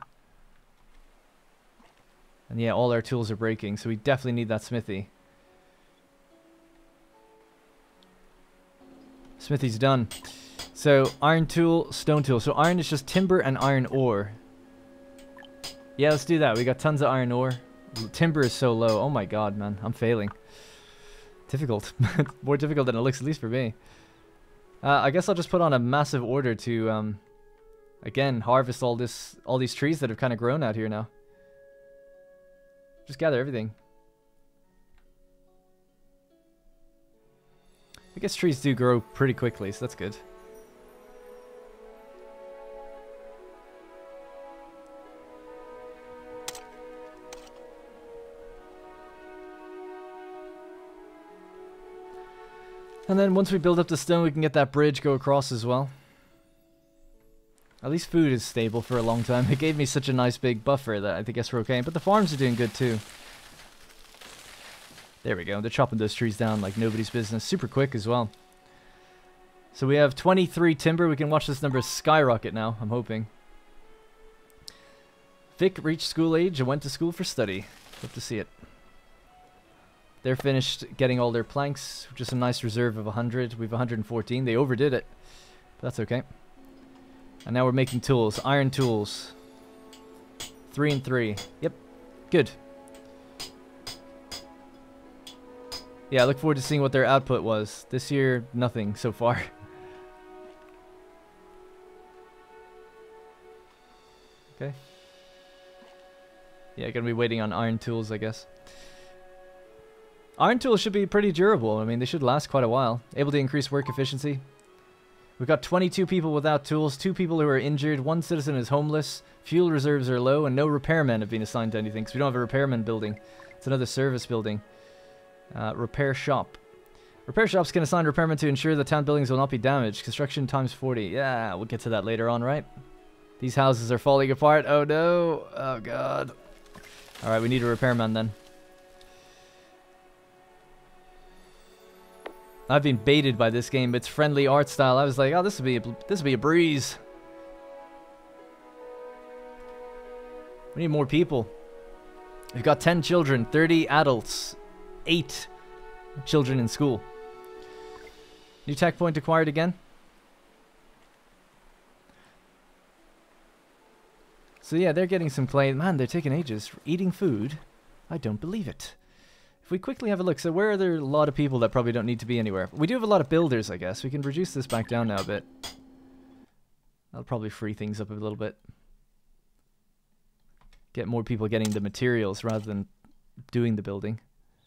And yeah, all our tools are breaking, so we definitely need that smithy. Smithy's done. So, iron tool, stone tool. So, iron is just timber and iron ore. Yeah, let's do that. We got tons of iron ore. Timber is so low. Oh my god, man. I'm failing. Difficult. More difficult than it looks, at least for me. I guess I'll just put on a massive order to, again, harvest all these trees that have kind of grown out here now. Just gather everything. I guess trees do grow pretty quickly, so that's good. And then once we build up the stone, we can get that bridge go across as well. At least food is stable for a long time. It gave me such a nice big buffer that I guess we're okay. But the farms are doing good too. There we go. They're chopping those trees down like nobody's business. Super quick as well. So we have 23 timber. We can watch this number skyrocket now, I'm hoping. Vic reached school age and went to school for study. Love to see it. They're finished getting all their planks. Just a nice reserve of 100. We have 114. They overdid it. But that's okay. And now we're making tools. Iron tools. 3 and 3. Yep. Good. Yeah, I look forward to seeing what their output was. This year, nothing so far. Okay. Yeah, gonna be waiting on iron tools, I guess. Iron tools should be pretty durable. I mean, they should last quite a while. Able to increase work efficiency. We've got 22 people without tools, 2 people who are injured, 1 citizen is homeless, fuel reserves are low, and no repairmen have been assigned to anything, because we don't have a repairman building. It's another service building. Repair shop. Repair shops can assign repairmen to ensure the town buildings will not be damaged. Construction times 40. Yeah, we'll get to that later on, right? These houses are falling apart. Oh no. Oh god. Alright, we need a repairman then. I've been baited by this game. It's friendly art style. I was like, oh, this would be a breeze. We need more people. We've got 10 children, 30 adults, 8 children in school. New tech point acquired again. So yeah, they're getting some clay. Man, they're taking ages. Eating food? I don't believe it. If we quickly have a look, so where are there a lot of people that probably don't need to be anywhere? We do have a lot of builders, I guess. We can reduce this back down now a bit. That'll probably free things up a little bit. Get more people getting the materials rather than doing the building.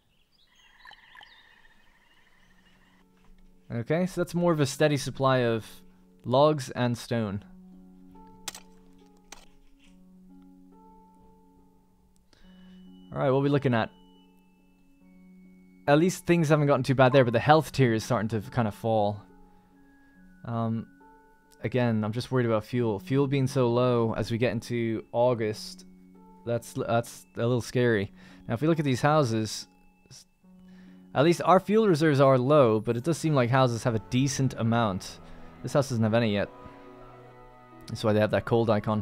Okay, so that's more of a steady supply of logs and stone. Alright, what are we looking at? At least things haven't gotten too bad there, but the health tier is starting to kind of fall. Again, I'm just worried about fuel. Fuel being so low as we get into August, that's a little scary. Now, if we look at these houses, at least our fuel reserves are low, but it does seem like houses have a decent amount. This house doesn't have any yet. That's why they have that cold icon.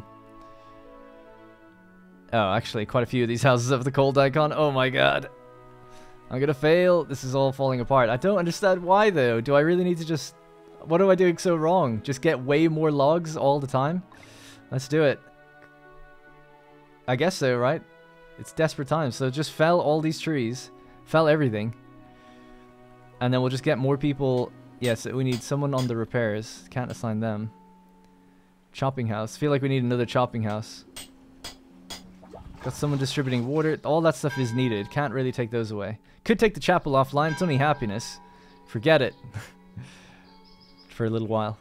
Oh, actually, quite a few of these houses have the cold icon. Oh my god. I'm gonna fail. This is all falling apart. I don't understand why, though. Do I really need to just... What am I doing so wrong? Just get way more logs all the time? Let's do it. I guess so, right? It's desperate times. So just fell all these trees. Fell everything. And then we'll just get more people... Yes, we need someone on the repairs. Can't assign them. Chopping house. Feel like we need another chopping house. Got someone distributing water. All that stuff is needed. Can't really take those away. Could take the chapel offline. It's only happiness. Forget it. For a little while.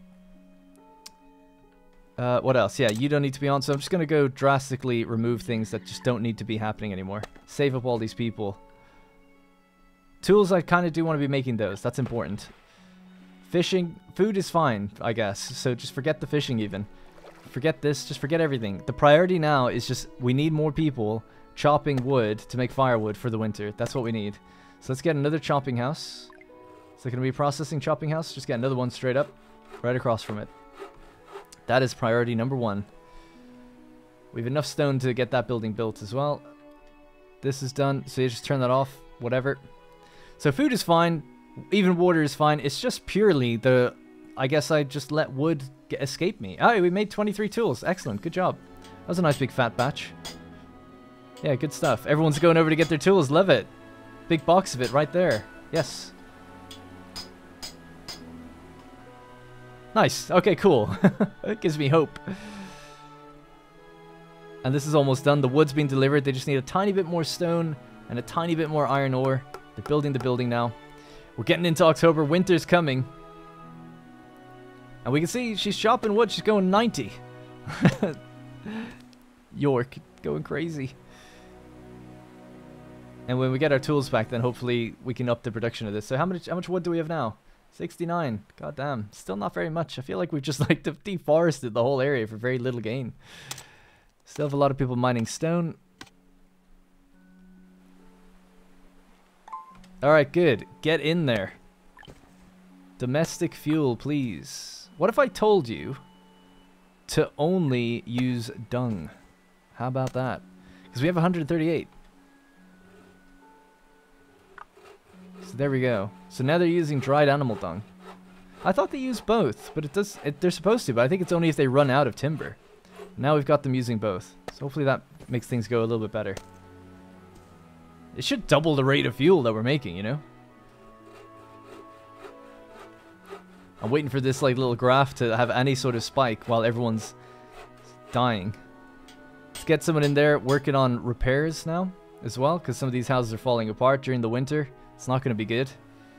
What else? Yeah, you don't need to be on. So I'm just going to go drastically remove things that just don't need to be happening anymore. Save up all these people. Tools, I kind of do want to be making those. That's important. Fishing. Food is fine, I guess. So just forget the fishing even. Forget this, just forget everything. The priority now is just, we need more people chopping wood to make firewood for the winter. That's what we need. So let's get another chopping house. Is it going to be a processing chopping house? Just get another one straight up, right across from it. That is priority number 1. We have enough stone to get that building built as well. This is done, so you just turn that off, whatever. So food is fine. Even water is fine. It's just purely the... I guess I just let wood escape me. Oh, we made 23 tools. Excellent. Good job. That was a nice big fat batch. Yeah, good stuff. Everyone's going over to get their tools. Love it. Big box of it right there. Yes. Nice. Okay, cool. It gives me hope. And this is almost done. The wood's been delivered. They just need a tiny bit more stone and a tiny bit more iron ore. They're building the building now. We're getting into October. Winter's coming. And we can see she's chopping wood. She's going 90. York, going crazy. And when we get our tools back, then hopefully we can up the production of this. So how much wood do we have now? 69. God damn. Still not very much. I feel like we've just like deforested the whole area for very little gain. Still have a lot of people mining stone. Alright, good. Get in there. Domestic fuel, please. What if I told you to only use dung? How about that? Because we have 138. So there we go. So now they're using dried animal dung. I thought they used both, but they're supposed to, but I think it's only if they run out of timber. Now we've got them using both. So hopefully that makes things go a little bit better. It should double the rate of fuel that we're making, you know? I'm waiting for this like little graph to have any sort of spike while everyone's dying. Let's get someone in there working on repairs now as well, because some of these houses are falling apart during the winter. It's not going to be good.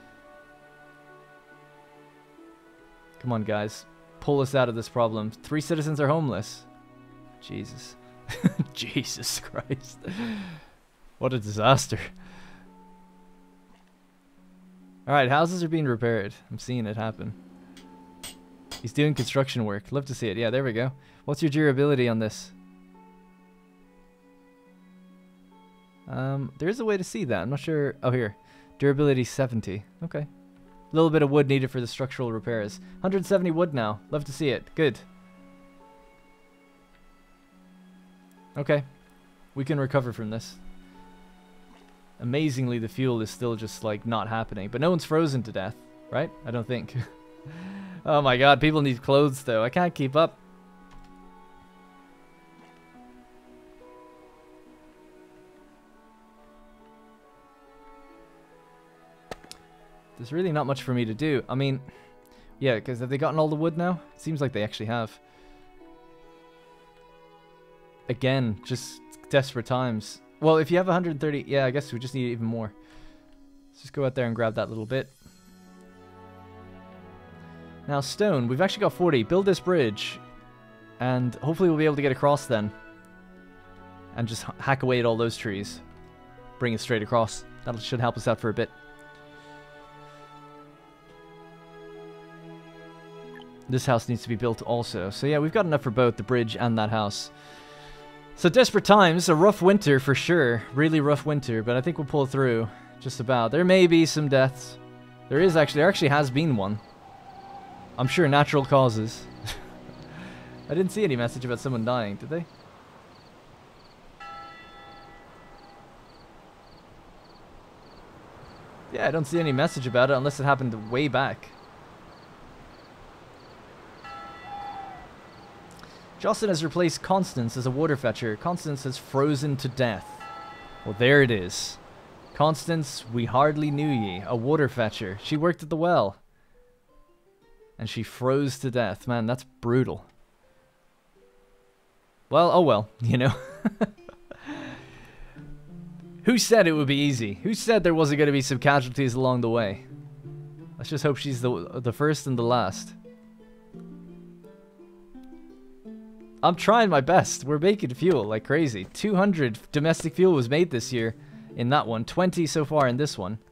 Come on, guys. Pull us out of this problem. 3 citizens are homeless. Jesus. Jesus Christ. What a disaster. Alright, houses are being repaired. I'm seeing it happen. He's doing construction work. Love to see it. Yeah, there we go. What's your durability on this? There is a way to see that. I'm not sure. Oh, here. Durability 70. Okay. A little bit of wood needed for the structural repairs. 170 wood now. Love to see it. Good. Okay. We can recover from this. Amazingly, the fuel is still just, like, not happening. But no one's frozen to death, right? I don't think. Oh my god, people need clothes, though. I can't keep up. There's really not much for me to do. I mean, yeah, because have they gotten all the wood now? It seems like they actually have. Again, just desperate times. Well, if you have 130, yeah, I guess we just need even more. Let's just go out there and grab that little bit. Now, stone. We've actually got 40. Build this bridge. And hopefully we'll be able to get across then. And just hack away at all those trees. Bring it straight across. That should help us out for a bit. This house needs to be built also. So yeah, we've got enough for both the bridge and that house. So desperate times, a rough winter for sure. Really rough winter, but I think we'll pull through just about. There may be some deaths. There actually has been one. I'm sure natural causes. I didn't see any message about someone dying, did they? Yeah, I don't see any message about it unless it happened way back. Jocelyn has replaced Constance as a water fetcher. Constance has frozen to death. Well, there it is. Constance, we hardly knew ye. A water fetcher. She worked at the well. And she froze to death. Man, that's brutal. Well, oh well, you know. Who said it would be easy? Who said there wasn't going to be some casualties along the way? Let's just hope she's the first and the last. I'm trying my best. We're making fuel like crazy. 200 domestic fuel was made this year in that one. 20 so far in this one.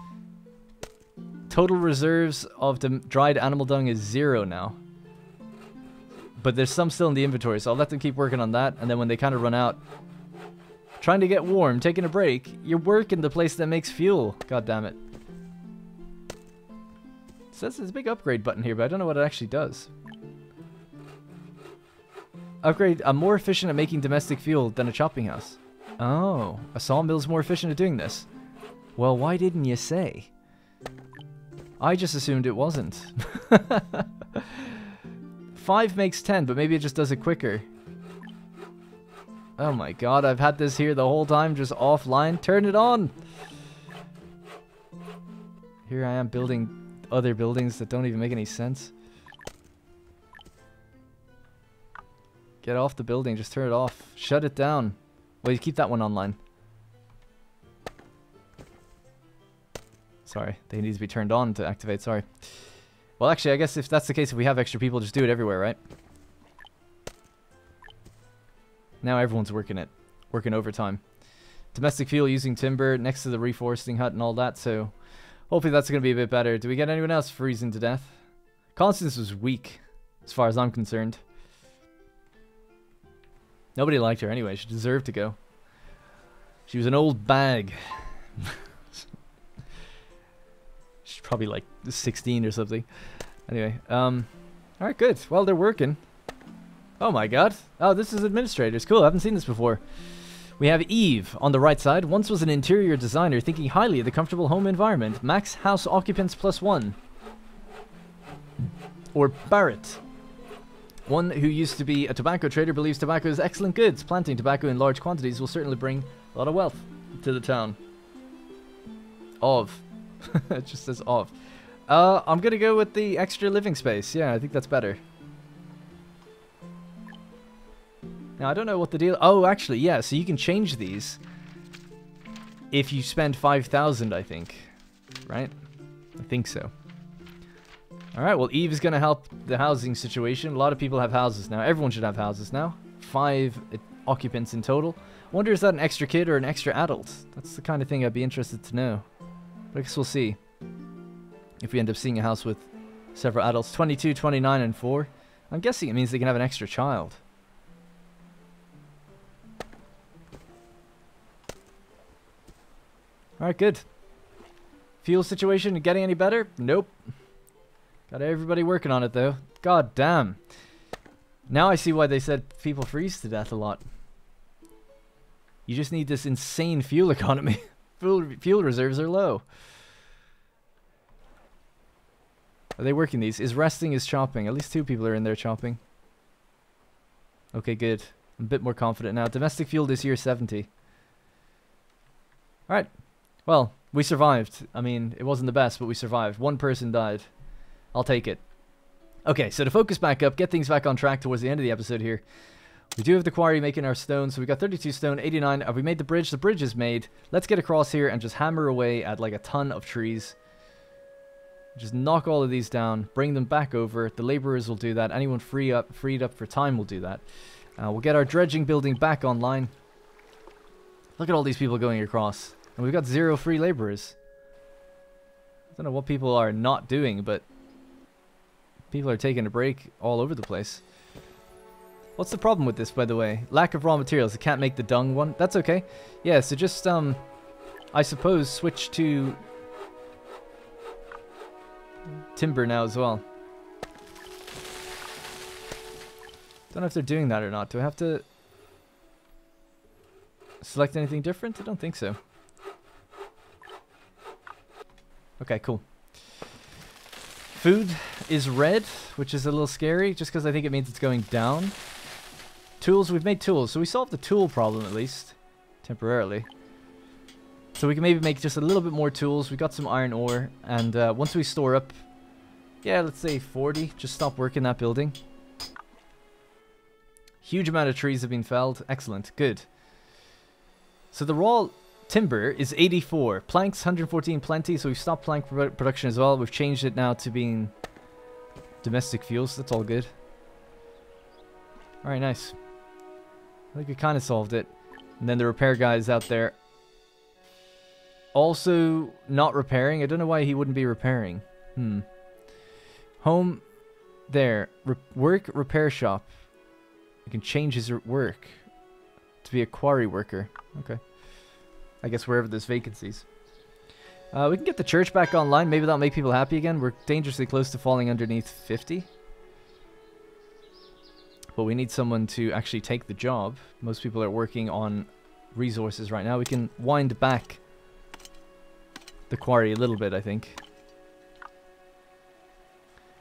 Total reserves of dried animal dung is 0 now. But there's some still in the inventory, so I'll let them keep working on that. And then when they kind of run out, trying to get warm, taking a break. You're working the place that makes fuel. God damn it. It says there's a big upgrade button here, but I don't know what it actually does. Upgrade, I'm more efficient at making domestic fuel than a chopping house. Oh, a sawmill's more efficient at doing this. Well, why didn't you say? I just assumed it wasn't. 5 makes 10, but maybe it just does it quicker. Oh my god, I've had this here the whole time, just offline. Turn it on! Here I am building other buildings that don't even make any sense. Get off the building, just turn it off. Shut it down. Well, you keep that one online. Sorry, they need to be turned on to activate, sorry. Well, actually, I guess if that's the case, if we have extra people, just do it everywhere, right? Now everyone's working overtime. Domestic fuel using timber next to the reforesting hut and all that, so hopefully that's going to be a bit better. Do we get anyone else freezing to death? Constance was weak, as far as I'm concerned. Nobody liked her anyway. She deserved to go. She was an old bag. She's probably like 16 or something. Anyway, alright, good. Well, they're working. Oh my god. Oh, this is administrators. Cool, I haven't seen this before. We have Eve on the right side. Once was an interior designer thinking highly of the comfortable home environment. Max house occupants +1. Or Barrett. One who used to be a tobacco trader believes tobacco is excellent goods. Planting tobacco in large quantities will certainly bring a lot of wealth to the town. Of. It just says of. I'm gonna go with the extra living space. Yeah, I think that's better. Now, I don't know what the deal... Oh, actually, yeah, so you can change these if you spend 5,000, I think. Right? I think so. Alright, well, Eve is going to help the housing situation. A lot of people have houses now. Everyone should have houses now. 5 occupants in total. I wonder, is that an extra kid or an extra adult? That's the kind of thing I'd be interested to know. But I guess we'll see. If we end up seeing a house with several adults. 22, 29, and 4. I'm guessing it means they can have an extra child. Alright, good. Fuel situation getting any better? Nope. Got everybody working on it, though. God damn. Now I see why they said people freeze to death a lot. You just need this insane fuel economy. Fuel reserves are low. Are they working these? Is resting, is chopping. At least 2 people are in there chopping. Okay, good. I'm a bit more confident now. Domestic fuel this year, 70. Alright. Well, we survived. I mean, it wasn't the best, but we survived. 1 person died. I'll take it. Okay, so to focus back up, get things back on track towards the end of the episode here. We do have the quarry making our stone, so we got 32 stone, 89. Have we made the bridge? The bridge is made. Let's get across here and just hammer away at like a ton of trees. Just knock all of these down, bring them back over. The laborers will do that. Anyone freed up for time will do that. We'll get our dredging building back online. Look at all these people going across. And we've got 0 free laborers. I don't know what people are not doing, but people are taking a break all over the place. What's the problem with this, by the way? Lack of raw materials. It can't make the dung one. That's okay. Yeah, so just, I suppose, switch to timber now as well. Don't know if they're doing that or not. Do I have to select anything different? I don't think so. Okay, cool. Food is red, which is a little scary, just because I think it means it's going down. Tools, we've made tools, so we solved the tool problem at least, temporarily. So we can maybe make just a little bit more tools. We got some iron ore, and once we store up, yeah, let's say 40, just stop working that building. Huge amount of trees have been felled. Excellent, good. So the raw timber is 84. Planks, 114 plenty, so we've stopped plank production as well. We've changed it now to being domestic fuels. That's all good. Alright, nice. I think we kind of solved it. And then the repair guy is out there. Also not repairing. I don't know why he wouldn't be repairing. Home. There. Work, repair shop. You can change his work to be a quarry worker. Okay. I guess wherever there's vacancies. We can get the church back online. Maybe that'll make people happy again. We're dangerously close to falling underneath 50. But we need someone to actually take the job. Most people are working on resources right now. We can wind back the quarry a little bit, I think.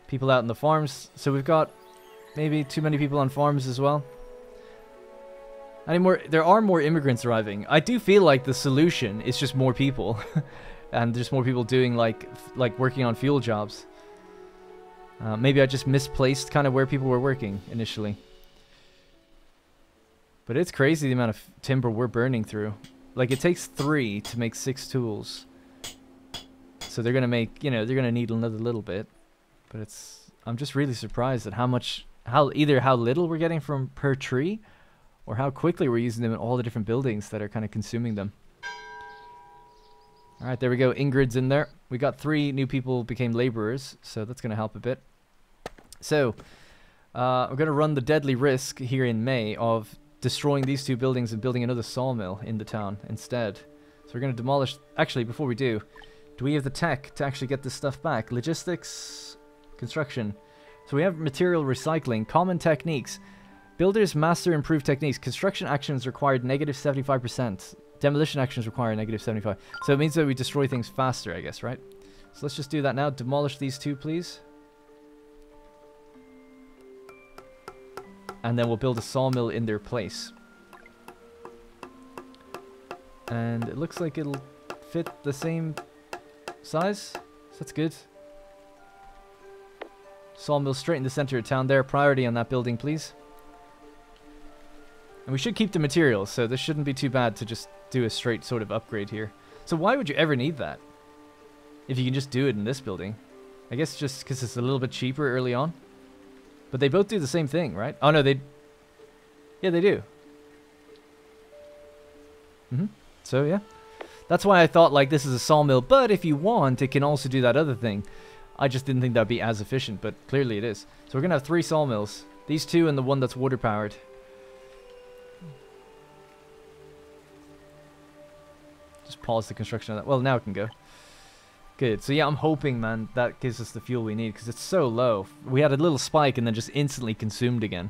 people out in the farms. So we've got maybe too many people on farms as well. There are more immigrants arriving. I do feel like the solution is just more people. And there's more people doing like working on fuel jobs. Maybe I just misplaced kind of where people were working initially. But it's crazy the amount of timber we're burning through. Like, it takes 3 to make 6 tools. So they're gonna make, they're gonna need another little bit. But I'm just really surprised at either how little we're getting from per tree, or how quickly we're using them in all the different buildings that are kind of consuming them. Alright, there we go. Ingrid's in there. We got 3 new people became laborers, so that's gonna help a bit. So, we're gonna run the deadly risk here in May of destroying these 2 buildings and building another sawmill in the town instead. So we're going to demolish... Actually, before we do we have the tech to actually get this stuff back? Logistics, construction. So we have material recycling, common techniques. Builders master improved techniques. Construction actions required -75%. Demolition actions require -75. So it means that we destroy things faster, I guess, right? So let's just do that now. Demolish these 2, please. And then we'll build a sawmill in their place. And it looks like it'll fit the same size. So that's good. Sawmill straight in the center of town there. Priority on that building, please. And we should keep the materials, so this shouldn't be too bad to just do a straight sort of upgrade here. So why would you ever need that? If you can just do it in this building. I guess just because it's a little bit cheaper early on. But they both do the same thing, right? Oh, no, yeah, they do. So, yeah. That's why I thought, like, this is a sawmill. But if you want, it can also do that other thing. I just didn't think that would be as efficient, but clearly it is. So we're going to have 3 sawmills. These 2 and the one that's water-powered. Just pause the construction of that. Well, now it can go. Good. So yeah, I'm hoping, man, that gives us the fuel we need, because it's so low. We had a little spike and then just instantly consumed again.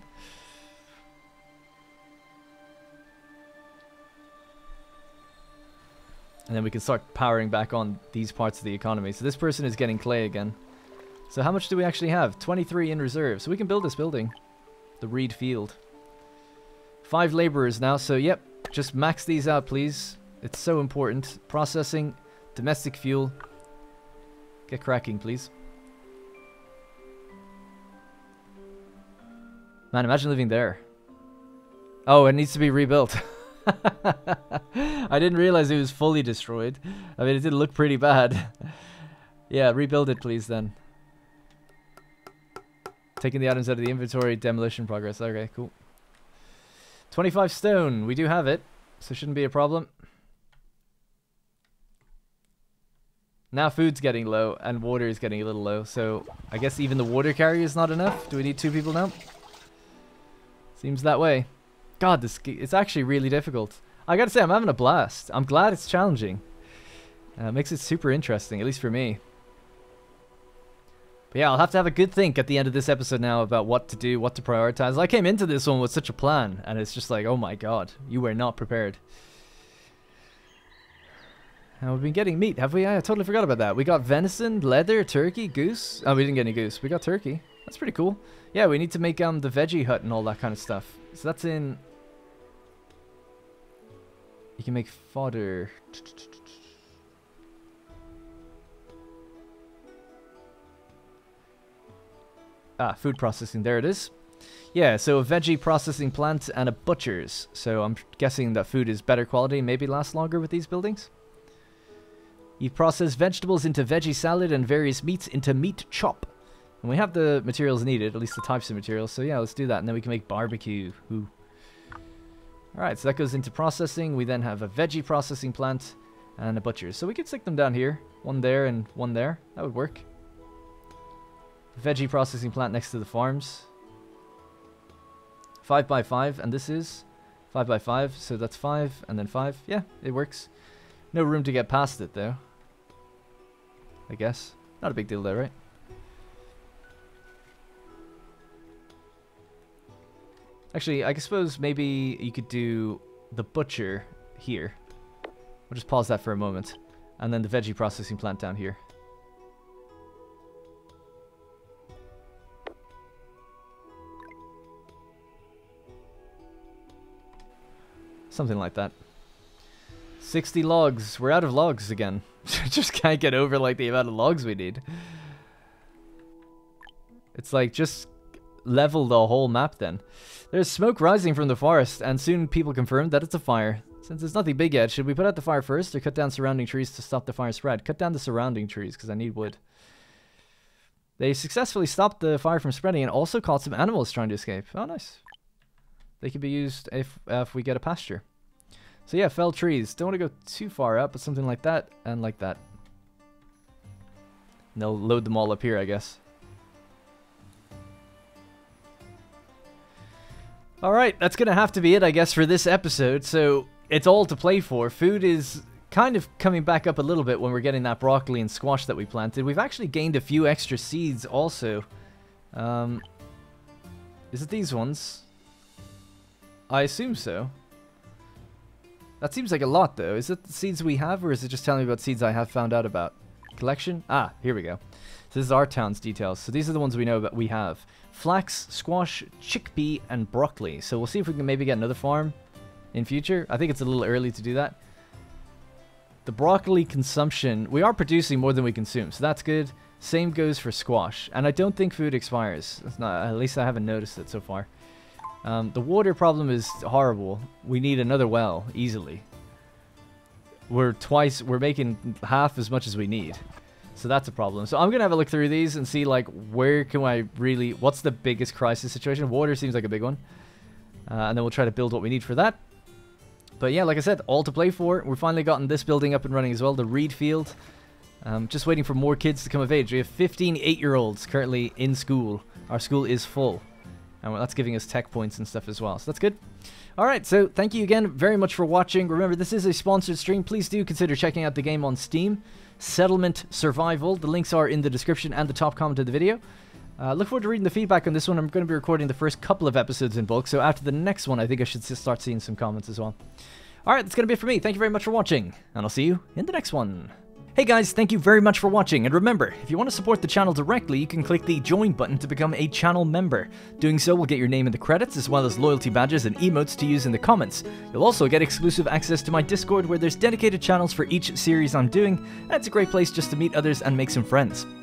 And then we can start powering back on these parts of the economy. So this person is getting clay again. So how much do we actually have? 23 in reserve. So we can build this building. The Reed Field. 5 laborers now. So yep, just max these out, please. It's so important. Processing, domestic fuel. Get cracking, please. Man, imagine living there. Oh, it needs to be rebuilt. I didn't realize it was fully destroyed. I mean, it did look pretty bad. Yeah, rebuild it, please, then. Taking the items out of the inventory, demolition progress. Okay, cool. 25 stone. We do have it, so shouldn't be a problem. Now food's getting low, and water is getting a little low, so I guess even the water carrier is not enough. Do we need 2 people now? Seems that way. God, it's actually really difficult. I gotta say, I'm having a blast. I'm glad it's challenging. Makes it super interesting, at least for me. But yeah, I'll have to have a good think at the end of this episode now about what to do, what to prioritize. I came into this one with such a plan, and it's just like, oh my god, you were not prepared. And we've been getting meat, have we? I totally forgot about that. We got venison, leather, turkey, goose. Oh, we didn't get any goose. We got turkey. That's pretty cool. Yeah, we need to make the veggie hut and all that kind of stuff. So that's in... You can make fodder. Ah, food processing. There it is. Yeah, so a veggie processing plant and a butcher's. So I'm guessing that food is better quality, maybe lasts longer with these buildings. You process vegetables into veggie salad and various meats into meat chop. And we have the materials needed, at least the types of materials. So yeah, let's do that. And then we can make barbecue. Ooh. Alright, so that goes into processing. We then have a veggie processing plant and a butcher's. So we could stick them down here. One there and one there. That would work. Veggie processing plant next to the farms. 5 by 5, and this is 5 by 5. So that's 5 and then 5. Yeah, it works. No room to get past it, though. I guess. Not a big deal, though, right? Actually, I suppose maybe you could do the butcher here. We'll just pause that for a moment. And then the veggie processing plant down here. Something like that. 60 logs. We're out of logs again. Just can't get over like the amount of logs we need. It's like just level the whole map then. There's smoke rising from the forest, and soon people confirmed that it's a fire. Since it's nothing big yet, should we put out the fire first or cut down surrounding trees to stop the fire spread? Cut down the surrounding trees because I need wood. They successfully stopped the fire from spreading and also caught some animals trying to escape. Oh, nice. They could be used if we get a pasture. So yeah, fell trees. Don't want to go too far up, but something like that and like that. And they'll load them all up here, I guess. Alright, that's going to have to be it, I guess, for this episode. So it's all to play for. Food is kind of coming back up a little bit when we're getting that broccoli and squash that we planted. We've actually gained a few extra seeds also. Is it these ones? I assume so. That seems like a lot though. Is it the seeds we have, or is it just telling me about seeds I have found out about? Collection? Ah, here we go. So this is our town's details. So these are the ones we know that we have. Flax, squash, chickpea, and broccoli. So we'll see if we can maybe get another farm in future. I think it's a little early to do that. The broccoli consumption, we are producing more than we consume, so that's good. Same goes for squash, and I don't think food expires. It's not, at least I haven't noticed it so far. The water problem is horrible. We need another well, easily. We're making half as much as we need. So that's a problem. So I'm going to have a look through these and see, like, where can I really... What's the biggest crisis situation? Water seems like a big one. And then we'll try to build what we need for that. But yeah, like I said, all to play for. We've finally gotten this building up and running as well, the Reed Field. Just waiting for more kids to come of age. We have 15 8-year-olds currently in school. Our school is full. And that's giving us tech points and stuff as well. So that's good. Alright, so thank you again very much for watching. Remember, this is a sponsored stream. Please do consider checking out the game on Steam. Settlement Survival. The links are in the description and the top comment of the video. Look forward to reading the feedback on this one. I'm going to be recording the first couple of episodes in bulk, so after the next one, I think I should start seeing some comments as well. Alright, that's going to be it for me. Thank you very much for watching, and I'll see you in the next one. Hey guys, thank you very much for watching, and remember, if you want to support the channel directly, you can click the join button to become a channel member. Doing so will get your name in the credits, as well as loyalty badges and emotes to use in the comments. You'll also get exclusive access to my Discord, where there's dedicated channels for each series I'm doing, and it's a great place just to meet others and make some friends.